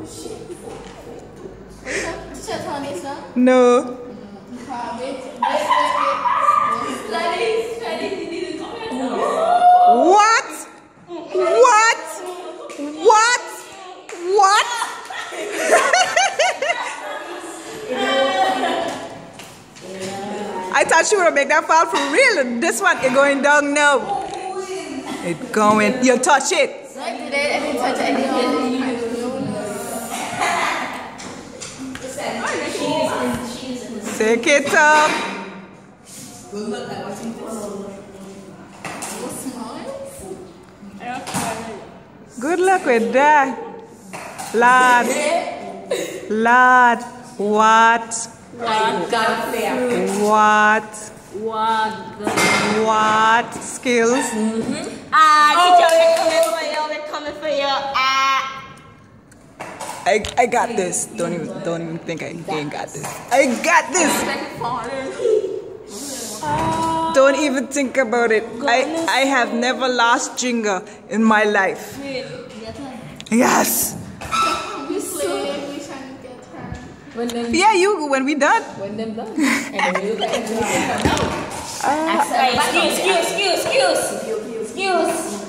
No. What? What? What? What? I thought she would make that fall for real. This one is going down now. It's going. You touch it. Take it up. Good luck with that. Lad. Lad. What? What skills? Teacher, coming for you. I got this. Don't even think I ain't got this. I got this. Don't even think about it. I have never lost Jenga in my life. Yes. Yeah, you when we done. When them done. Excuse.